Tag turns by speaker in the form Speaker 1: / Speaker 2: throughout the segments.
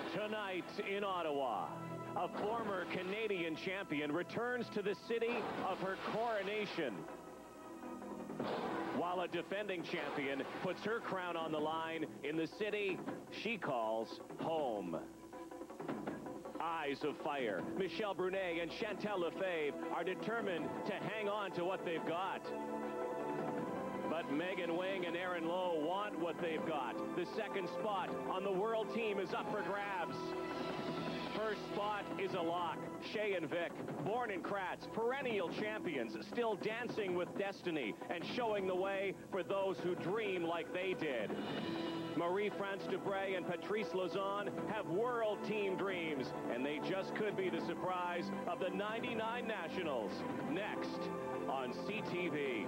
Speaker 1: Tonight in Ottawa, a former Canadian champion returns to the city of her coronation, while a defending champion puts her crown on the line in the city she calls home. Eyes of fire, Michelle Brunet and Chantal Lefebvre are determined to hang on to what they've got. But Megan Wing and Erin Lowe want what they've got. The second spot on the world team is up for grabs. First spot is a lock. Shea and Vic, Bourne and Kratz, perennial champions, still dancing with destiny and showing the way for those who dream like they did. Marie-France Dubray and Patrice Lauzon have world team dreams, and they just could be the surprise of the 99 Nationals. Next on CTV.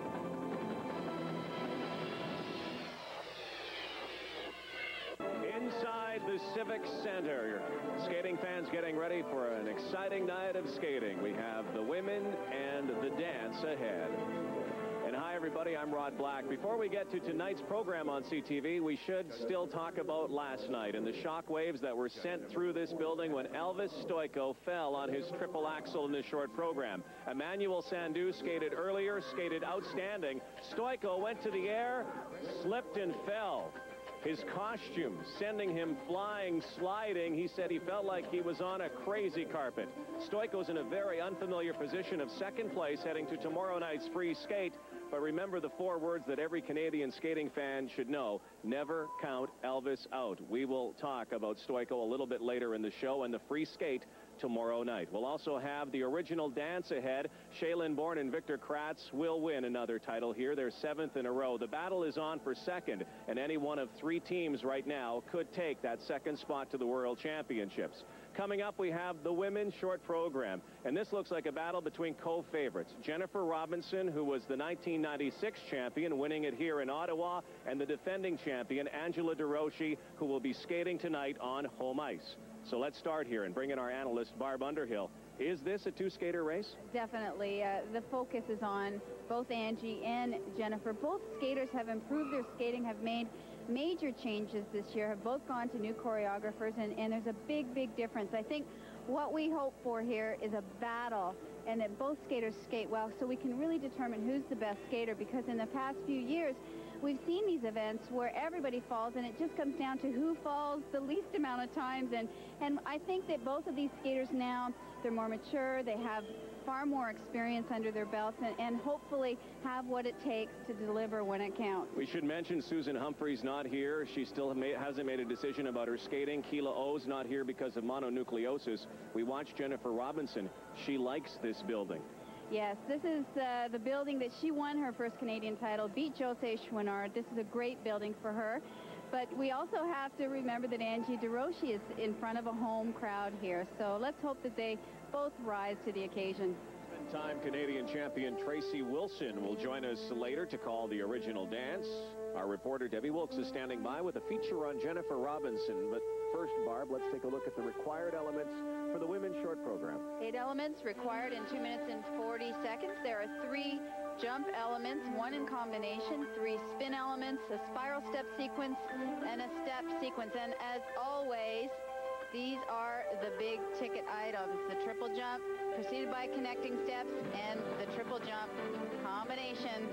Speaker 1: Inside the Civic Center, skating fans getting ready for an exciting night of skating. We have the women and the dance ahead. And hi, everybody, I'm Rod Black. Before we get to tonight's program on CTV, we should still talk about last night and the shock waves that were sent through this building when Elvis Stojko fell on his triple axel in the short program. Emmanuel Sandou skated earlier, skated outstanding. Stojko went to the air, slipped and fell. His costume sending him flying, sliding. He said he felt like he was on a crazy carpet. Stojko's in a very unfamiliar position of second place heading to tomorrow night's free skate. But remember the 4 words that every Canadian skating fan should know. Never count Elvis out. We will talk about Stojko a little bit later in the show and the free skate tomorrow night. We'll also have the original dance ahead. Shaylin Bourne and Victor Kratz will win another title here. They're 7th in a row. The battle is on for second, and any one of 3 teams right now could take that second spot to the World Championships. Coming up, we have the women's short program, and this looks like a battle between co-favorites. Jennifer Robinson, who was the 1996 champion, winning it here in Ottawa, and the defending champion, Angela DeRoshi, who will be skating tonight on home ice. So let's start here and bring in our analyst, Barb Underhill. Is this a 2-skater race?
Speaker 2: Definitely. The focus is on both Angie and Jennifer. Both skaters have improved their skating, have made major changes this year, have both gone to new choreographers, and there's a big, big difference. I think what we hope for here is a battle, and that both skaters skate well, so we can really determine who's the best skater, because in the past few years, we've seen these events where everybody falls, and it just comes down to who falls the least amount of times. And I think that both of these skaters now, they're more mature, they have far more experience under their belts, and hopefully have what it takes to deliver when it counts.
Speaker 1: We should mention Susan Humphrey's not here. She still hasn't made a decision about her skating. Keela O's not here because of mononucleosis. We watched Jennifer Robinson. She likes this building.
Speaker 2: Yes, this is the building that she won her first Canadian title, beat José Chouinard. This is a great building for her. But we also have to remember that Angie DeRoshi is in front of a home crowd here. So let's hope that they both rise to the occasion.
Speaker 1: Time Canadian champion Tracy Wilson will join us later to call the original dance. Our reporter Debbie Wilkes is standing by with a feature on Jennifer Robinson. But first, Barb, let's take a look at the required elements for the women's short program.
Speaker 2: 8 elements required in 2 minutes and 40 seconds. There are 3 jump elements, 1 in combination, 3 spin elements, a spiral step sequence, and a step sequence. And as always, these are the big ticket items: the triple jump, preceded by connecting steps, and the triple jump combination.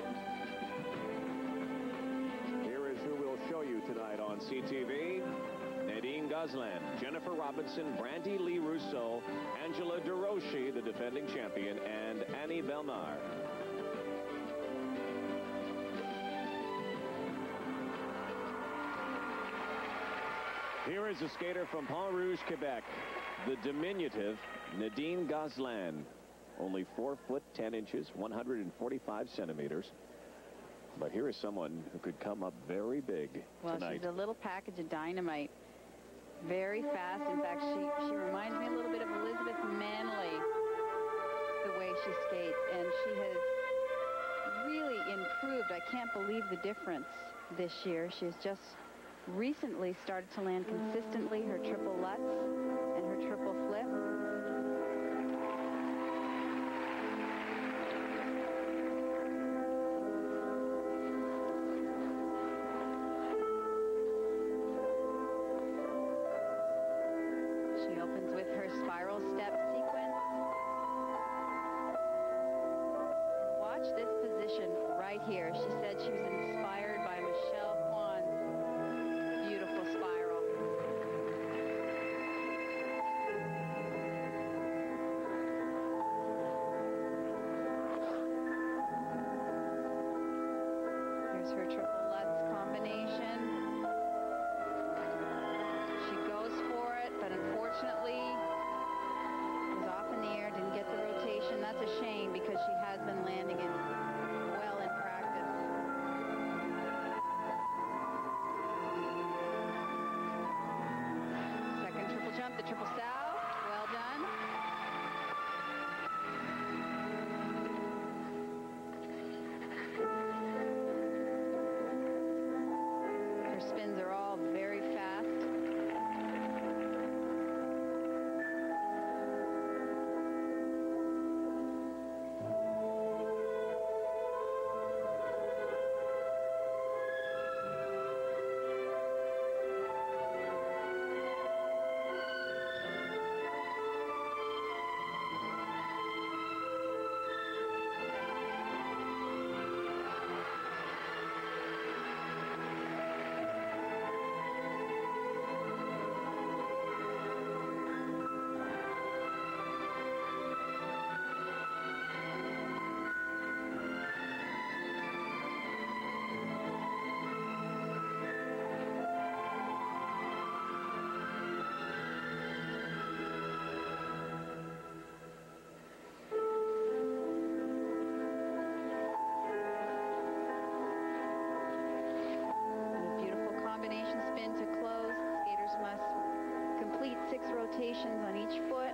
Speaker 1: Here is who we'll show you tonight on CTV. Nadine Gosselin, Jennifer Robinson, Brandy Lee Rousseau, Angela DeRoshi, the defending champion, and Annie Belmar. Here is a skater from Pont Rouge, Quebec, the diminutive Nadine Gosselin. Only 4 foot 10 inches, 145 centimeters. But here is someone who could come up very big tonight.
Speaker 2: Well, she's a little package of dynamite. Very fast. In fact, she reminds me a little bit of Elizabeth Manley, the way she skates. And she has really improved. I can't believe the difference this year. She's just recently started to land consistently her triple lutz and her triple flip. She opens with her spiral step sequence. Watch this position right here. She said she was inspired by Michelle Kwan's beautiful spiral. Here's her triple Lutz combination. She goes for it, but unfortunately was off in the air, didn't get the rotation. That's a shame because she has been landing it well in practice. Second triple jump, the triple sow. Well done. Her spins are all very fast. Combination spin to close. Skaters must complete 6 rotations on each foot.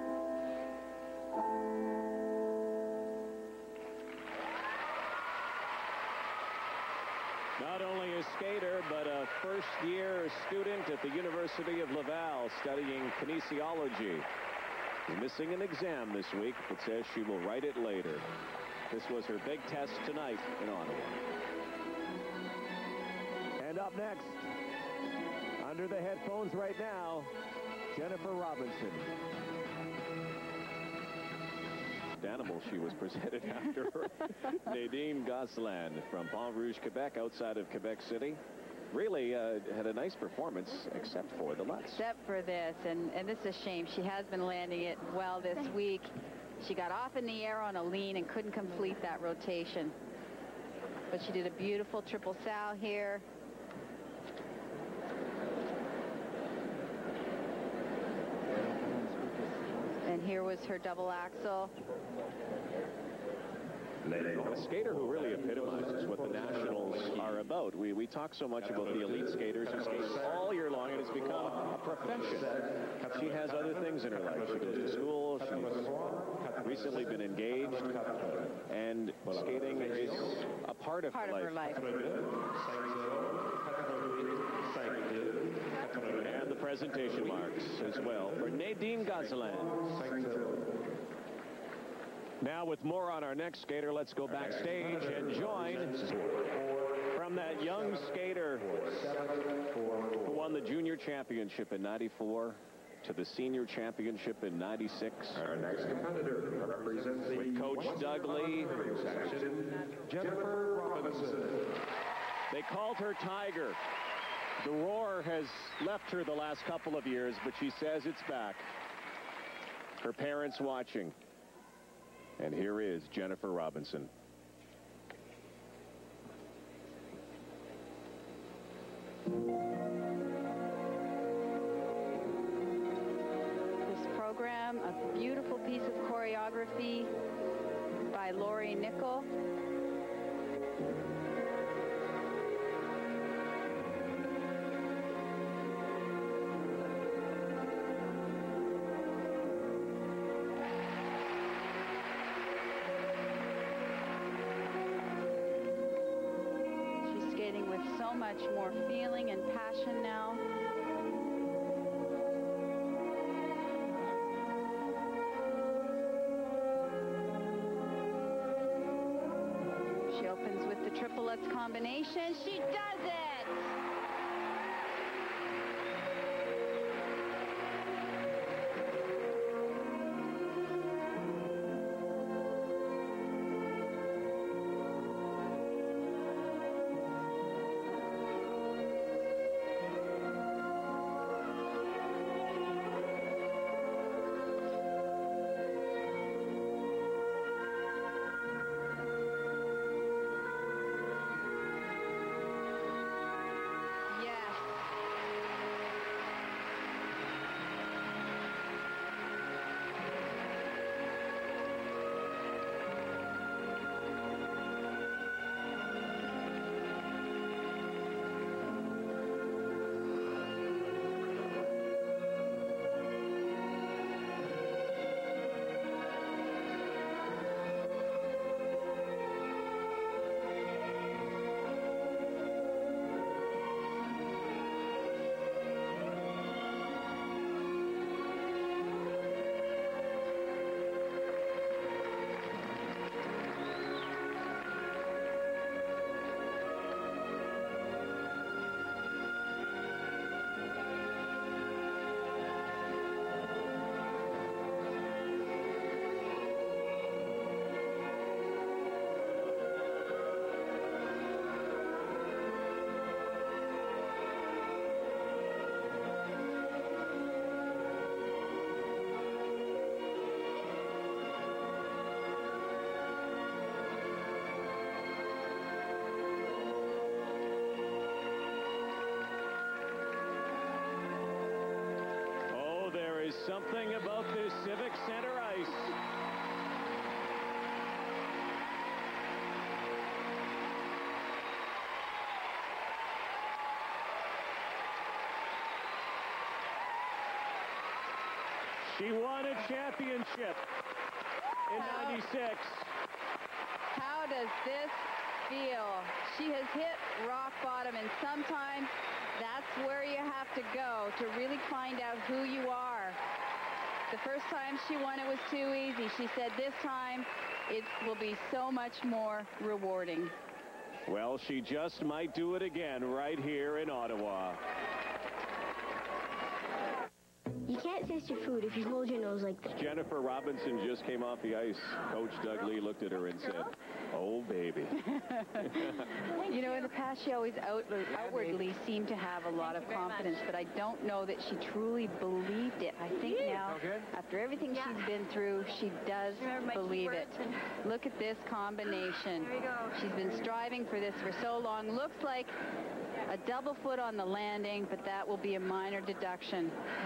Speaker 1: Not only a skater, but a first-year student at the University of Laval studying kinesiology. She's missing an exam this week, but says she will write it later. This was her big test tonight in Ottawa. And up next, under the headphones right now, Jennifer Robinson. Animal she was presented after Nadine Gosselin from Pont Rouge, Quebec, outside of Quebec City. Really had a nice performance, except for the Lutz.
Speaker 2: Except for this, and this is a shame. She has been landing it well this week. She got off in the air on a lean and couldn't complete that rotation. But she did a beautiful triple sow here. And here was her double axel.
Speaker 1: A skater who really epitomizes what the Nationals are about. We talk so much about the elite skaters who skate all year long, and it's become a profession. She has other things in her life. She goes to school. She's recently been engaged, and skating is a part of her life. And the presentation marks as well for Nadine Gosselin. Now, with more on our next skater, let's go backstage and join from that young skater who won the junior championship in '94 to the senior championship in '96.
Speaker 3: Our next competitor represents
Speaker 1: with Coach Doug Lee,
Speaker 3: Jennifer Robinson.
Speaker 1: They called her Tiger. The roar has left her the last couple of years, but she says it's back. Her parents watching. And here is Jennifer Robinson.
Speaker 2: This program, a beautiful piece of choreography by Lori Nickel. With so much more feeling and passion now. She opens with the triple Lutz combination. She does it!
Speaker 1: is something about this Civic Center ice. She won a championship in '96.
Speaker 2: How does this feel? She has hit rock bottom, and sometimes that's where you have to go to really find out who you are. The first time she won, it was too easy. She said this time it will be so much more rewarding.
Speaker 1: Well, she just might do it again right here in Ottawa.
Speaker 4: You can't taste your food if you hold your nose like this.
Speaker 1: Jennifer Robinson just came off the ice. Coach Doug Lee looked at her and said, "Oh, baby."
Speaker 2: You know, in the past, she always outwardly seemed to have a lot of confidence, but I don't know that she truly believed it. I think now, after everything she's been through, she does believe it. Look at this combination. She's been striving for this for so long. Looks like a double foot on the landing, but that will be a minor deduction.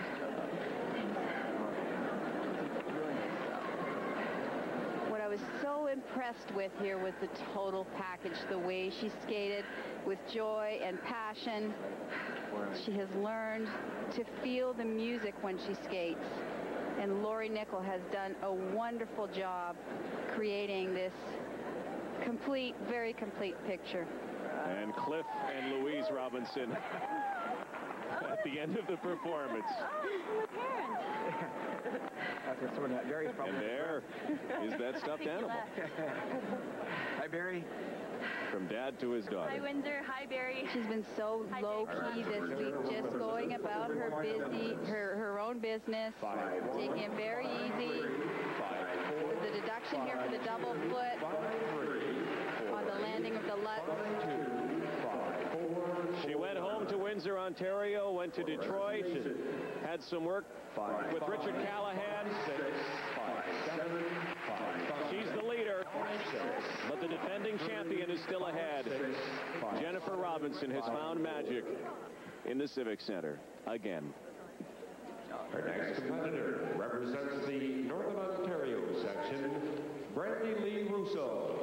Speaker 2: What I was so impressed with here was the total package, the way she skated with joy and passion. She has learned to feel the music when she skates. And Lori Nickel has done a wonderful job creating this complete, very complete picture.
Speaker 1: And Cliff and Louise Robinson at the end of the performance. And there is that stuffed animal.
Speaker 5: Hi, Barry.
Speaker 1: From Dad to his daughter.
Speaker 6: Hi, Windsor. Hi, Barry.
Speaker 2: She's been so low-key this week, just going about her own business, taking it very easy. With the deduction here for the double foot on the landing of the Lutz.
Speaker 1: She went home to Windsor, Ontario, went to Detroit, had some work with Richard Callahan. She's the leader, but the defending champion is still ahead. Jennifer Robinson has found magic in the Civic Center again.
Speaker 3: Our next competitor represents the Northern Ontario section, Brandy Lee Russo.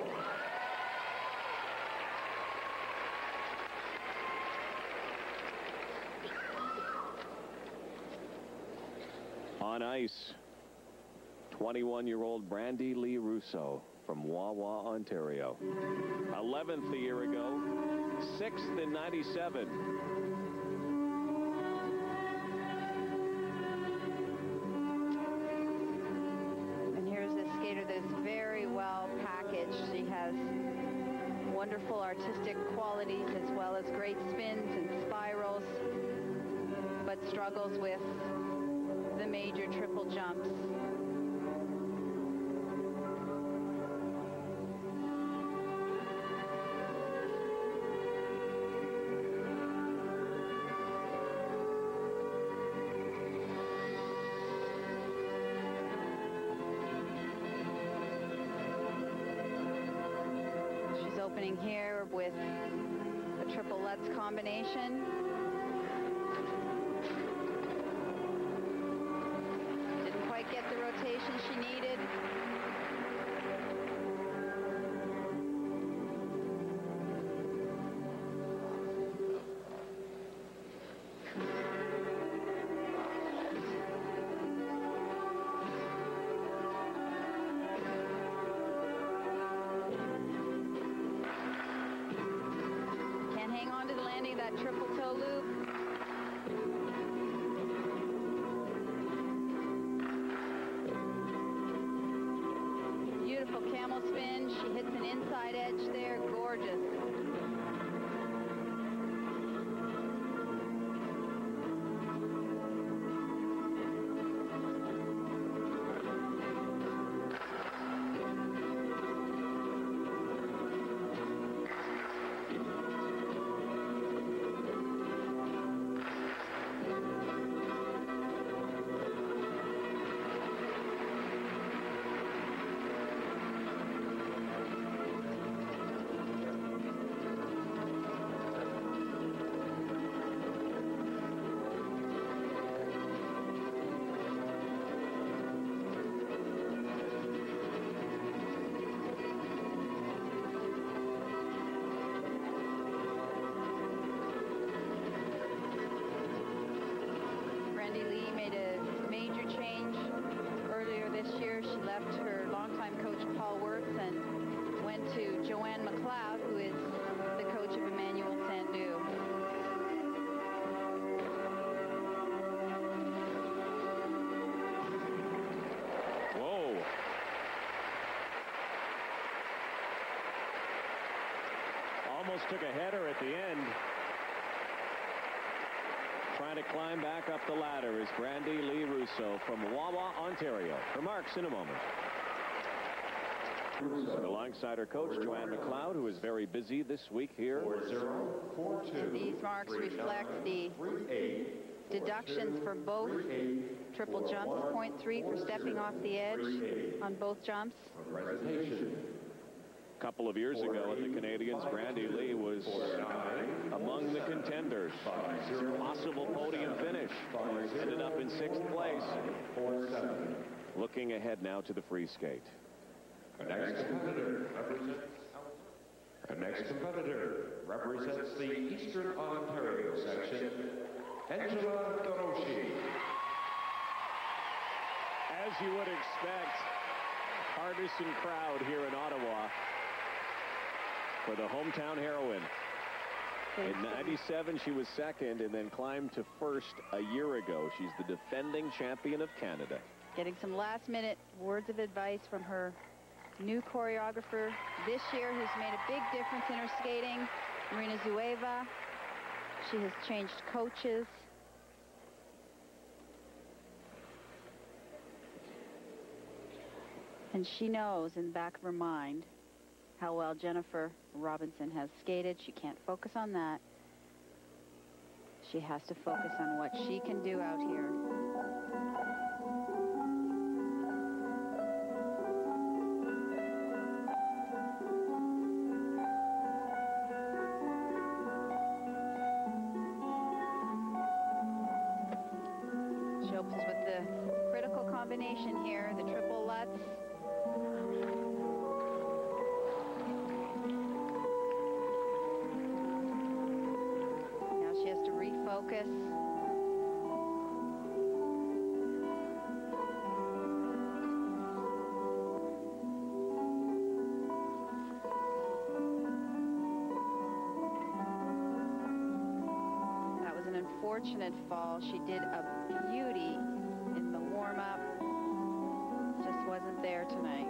Speaker 1: On ice, 21-year-old Brandy Lee Russo from Wawa, Ontario. 11th a year ago, 6th in '97.
Speaker 2: And here's a skater that is very well packaged. She has wonderful artistic qualities as well as great spins and spirals, but struggles with the major triple jumps. She's opening here with a triple Lutz combination. Get the rotation she needed. Can't hang on to the landing of that triple toe loop. Beautiful camel spin. She hits an inside edge there. Gorgeous.
Speaker 1: took a header at the end. Trying to climb back up the ladder is Brandy Lee Russo from Wawa, Ontario. Remarks in a moment. And alongside her coach, Joanne McLeod, who is very busy this week here.
Speaker 2: These marks reflect the deductions for both triple jumps. 0.3 for stepping off the edge on both jumps.
Speaker 1: A couple of years ago at the Canadians, Brandy Lee was among the contenders. Possible podium finish. Ended up in 6th place. Looking ahead now to the free skate.
Speaker 3: Our next competitor represents the Eastern Ontario section, Angela Doroshi.
Speaker 1: As you would expect, partisan crowd here in Ottawa for the hometown heroine. In '97, she was 2nd and then climbed to 1st a year ago. She's the defending champion of Canada.
Speaker 2: Getting some last-minute words of advice from her new choreographer this year, who's made a big difference in her skating, Marina Zueva. She has changed coaches. And she knows in the back of her mind how well Jennifer Robinson has skated. She can't focus on that. She has to focus on what she can do out here. She opens with the critical combination here, the triple Lutz. Now she has to refocus. That was an unfortunate fall. She did a beauty in the warm-up. Just wasn't there tonight.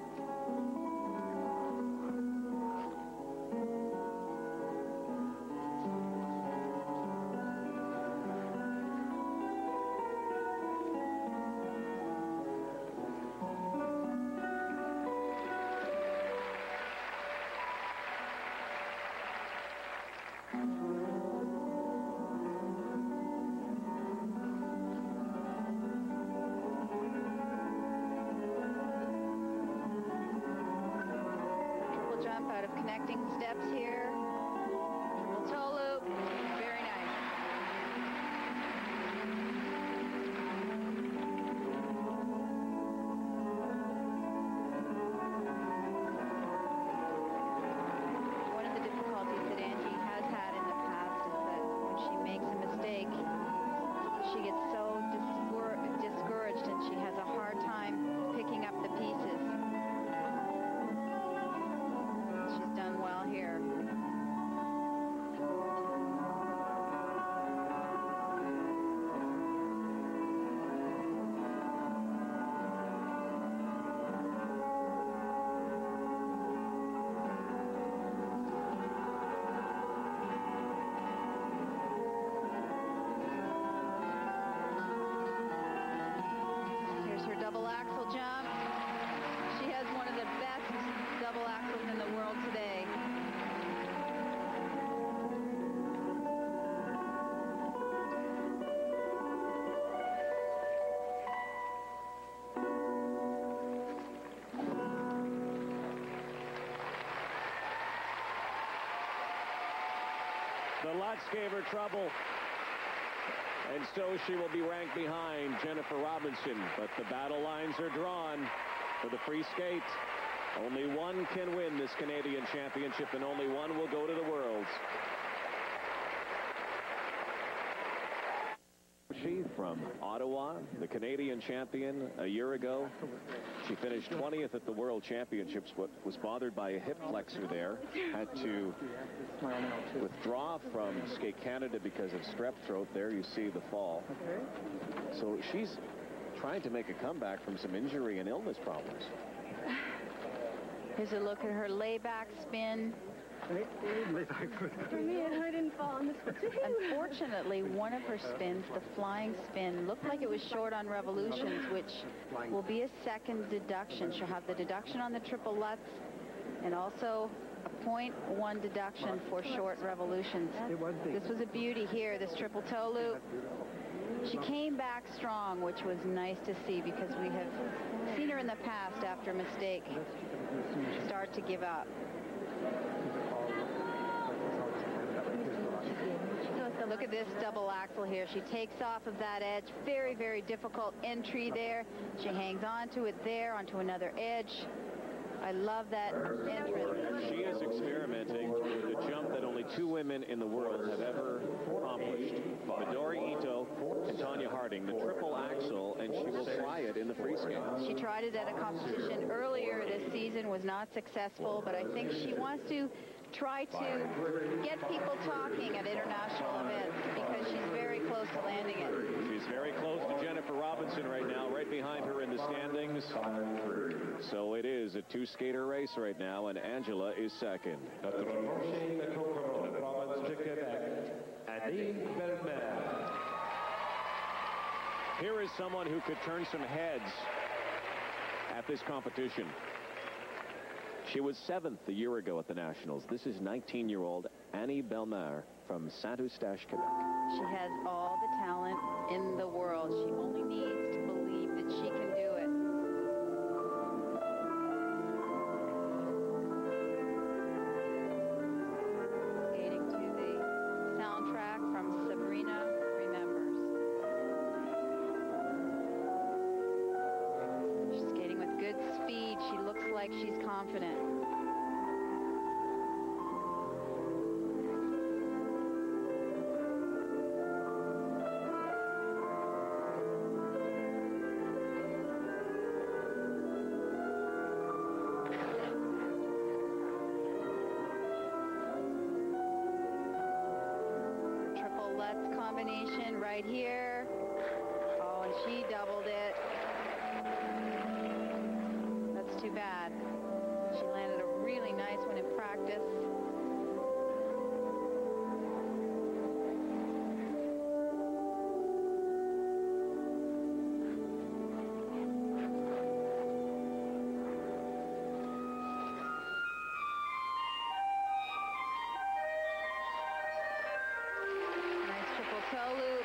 Speaker 2: Jump out of connecting steps here. Triple toe loop. Very nice. One of the difficulties that Angie has had in the past is that when she makes a mistake, she gets so discouraged and she has a hard time picking up the pieces. She's done well here. Here's her double axel jump. She has one of the best double axles in the world today.
Speaker 1: The Lutz gave her trouble, and so she will be ranked behind Jennifer Robinson. But the battle lines are drawn for the free skate. Only one can win this Canadian championship, and only one will go to the Worlds. She from Ottawa, the Canadian champion a year ago. She finished 20th at the World Championships, but was bothered by a hip flexor there. Had to withdraw from Skate Canada because of strep throat. There you see the fall. So she's trying to make a comeback from some injury and illness problems.
Speaker 2: Here's a look at her layback spin.
Speaker 4: For me, I didn't fall on this one.
Speaker 2: Unfortunately, one of her spins, the flying spin, looked like it was short on revolutions, which will be a second deduction. She'll have the deduction on the triple Lutz and also a 0.1 deduction for short revolutions. This was a beauty here, this triple toe loop. She came back strong, which was nice to see because we have seen her in the past after a mistake start to give up. Look at this double axel here. She takes off of that edge. Very, very difficult entry there. She hangs onto it there, onto another edge. I love that entrance.
Speaker 1: She is experimenting with a jump that only 2 women in the world have ever accomplished. Midori Ito and Tanya Harding, the triple axel, and she will try it in the free skate.
Speaker 2: She tried it at a competition earlier this season, was not successful, but I think she wants to try to get people talking at international events because she's very close to landing it.
Speaker 1: She's very close to Jennifer Robinson right now, right behind her in the standings. So it is a 2-skater race right now, and Angela is second.
Speaker 3: Notre prochaine couronne de province de Québec, Annie Bellemare.
Speaker 1: Here is someone who could turn some heads at this competition. She was 7th a year ago at the Nationals. This is 19-year-old Annie Bellemare from Saint-Eustache, Quebec.
Speaker 2: She has all the talent in the world. She only needs to believe that she can do it. Skating to the soundtrack from Sabrina Remembers. She's skating with good speed. She looks like she's confident. Triple Lutz combination right here. Oh, and she doubled it. That's too bad. She landed a really nice one in practice. Nice triple toe loop.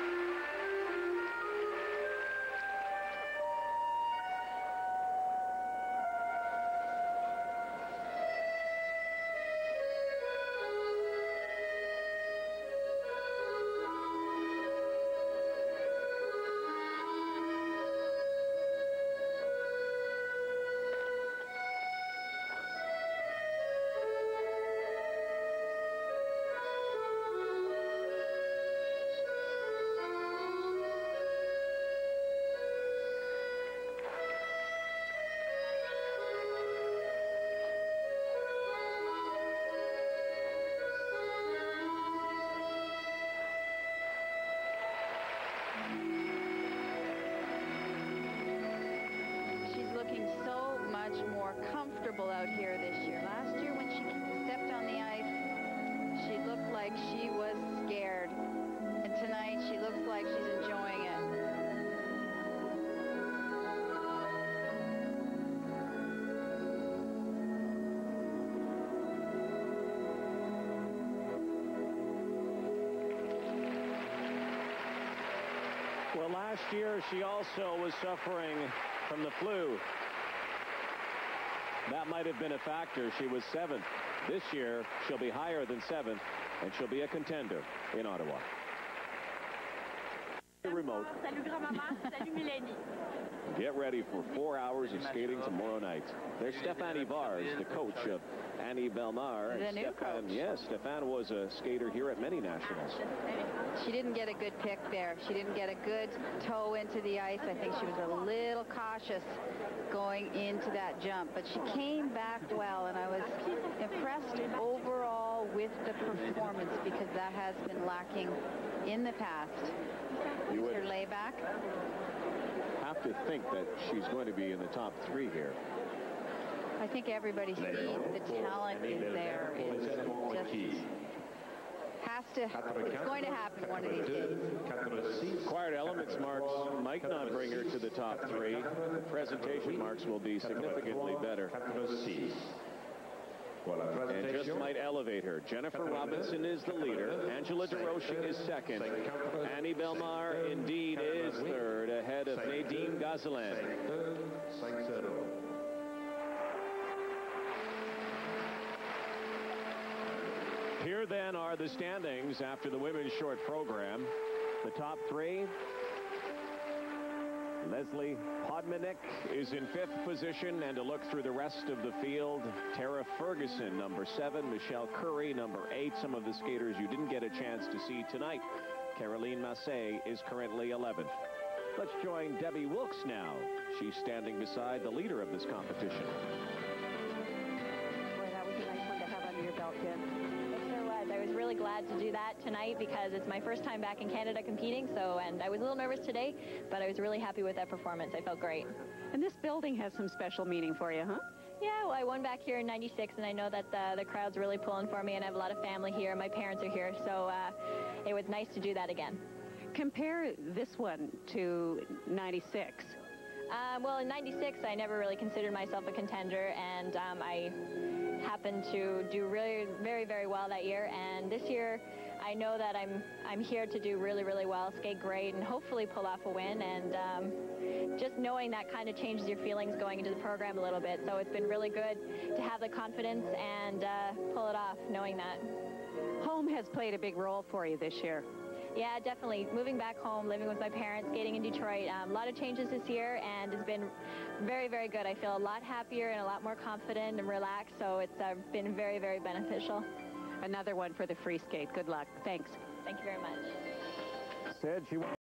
Speaker 2: She's looking so much more comfortable out here this year. Last year when she stepped on the ice, she looked like she was scared. And tonight she looks like she's enjoying it.
Speaker 1: Well, last year she also was suffering from the flu. That might have been a factor. She was 7th. This year she'll be higher than 7th, and she'll be a contender in Ottawa. Remote.
Speaker 6: Salut grand-maman, salut Mélanie.
Speaker 1: Get ready for 4 hours of skating tomorrow night. There's Stéphane Ivars, the coach of Annie Bellemare.
Speaker 2: The new coach.
Speaker 1: Yes, Stéphane was a skater here at many nationals.
Speaker 2: She didn't get a good pick there. She didn't get a good toe into the ice. I think she was a little cautious going into that jump, but she came back well, and I was impressed overall with the performance because that has been lacking in the past.
Speaker 1: You would
Speaker 2: Her layback.
Speaker 1: have to think that she's going to be in the top 3 here.
Speaker 2: I think everybody sees the talent is there. It's going to happen one of these days.
Speaker 1: Acquired elements marks might not bring her to the top 3. Presentation marks will be significantly better. And just might elevate her. Jennifer Robinson is the leader. Angela DeRoche is second. Annie Belmar indeed is third, ahead of Nadine Gozlan. Here then are the standings after the women's short program. The top 3. Leslie Podmanick is in 5th position, and to look through the rest of the field, Tara Ferguson, number 7, Michelle Curry, number 8, some of the skaters you didn't get a chance to see tonight. Caroline Massé is currently 11th. Let's join Debbie Wilkes now. She's standing beside the leader of this competition.
Speaker 7: Boy, that was a nice one to have under your belt, Jen. It sure was. I was really glad to do that tonight because it's my first time back in Canada competing, and I was a little nervous today, but I was really happy with that performance. I felt great.
Speaker 8: And this building has some special meaning for you, huh?
Speaker 7: Yeah, well, I won back here in '96, and I know that the crowd's really pulling for me, and I have a lot of family here. My parents are here, so it was nice to do that again.
Speaker 8: Compare this one to '96.
Speaker 7: Well, in '96, I never really considered myself a contender, and I happened to do really very, very well that year. And this year, I know that I'm here to do really, really well, skate great, and hopefully pull off a win. And just knowing that kind of changes your feelings going into the program a little bit. So it's been really good to have the confidence and pull it off, knowing that.
Speaker 8: Home has played a big role for you this year.
Speaker 7: Yeah, definitely. Moving back home, living with my parents, skating in Detroit, a lot of changes this year, and it's been very, very good. I feel a lot happier and a lot more confident and relaxed, so it's been very, very beneficial.
Speaker 8: Another one for the free skate. Good luck. Thanks.
Speaker 7: Thank you very much.
Speaker 1: Said she